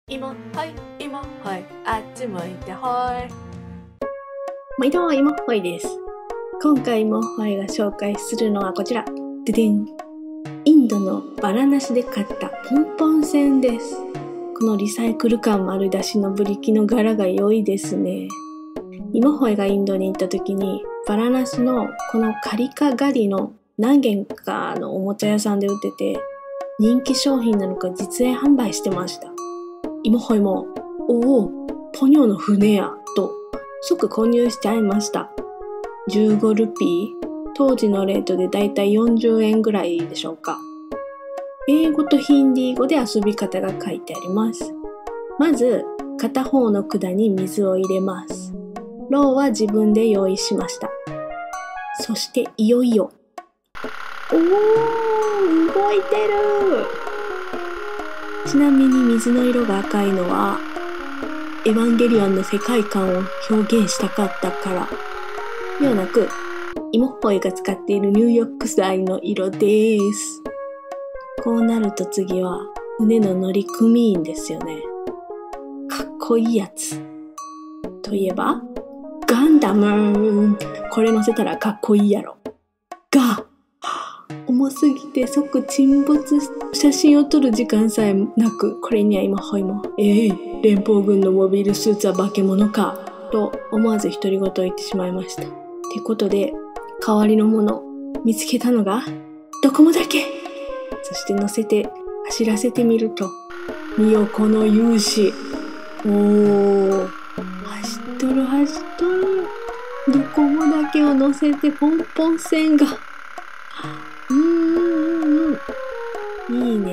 今はい今はいあっち向いてはい毎度芋ほいです。今回芋ほいが紹介するのはこちら。ででん。インドのバラナシで買ったポンポン線です。このリサイクル感丸出しのブリキの柄が良いですね。芋ほいがインドに行った時にバラナシのこのカリカガリの何軒かのおもちゃ屋さんで売ってて、人気商品なのか実演販売してました。芋ほいも、おお、ポニョの船やと即購入しちゃいました。15ルピー、当時のレートでだいたい40円ぐらいでしょうか。英語とヒンディー語で遊び方が書いてあります。まず、片方の管に水を入れます。ろうは自分で用意しました。そしていよいよ。おー、動いてる！ちなみに水の色が赤いのは、エヴァンゲリオンの世界観を表現したかったから。ようなく、芋ほいが使っている入浴剤の色です。こうなると次は船の乗組員ですよね。かっこいいやつ。といえば、ガンダム。これ乗せたらかっこいいやろ。が、重すぎて即沈没。写真を撮る時間さえなく、これには芋ほいも、連邦軍のモビルスーツは化け物かと思わず独り言を言ってしまいました。ってことで、代わりのもの見つけたのがドコモだけ。そして乗せて走らせてみると、見よこの勇姿。おー、走っとる走っとる。ドコモだけを乗せてポンポン線が。いいね。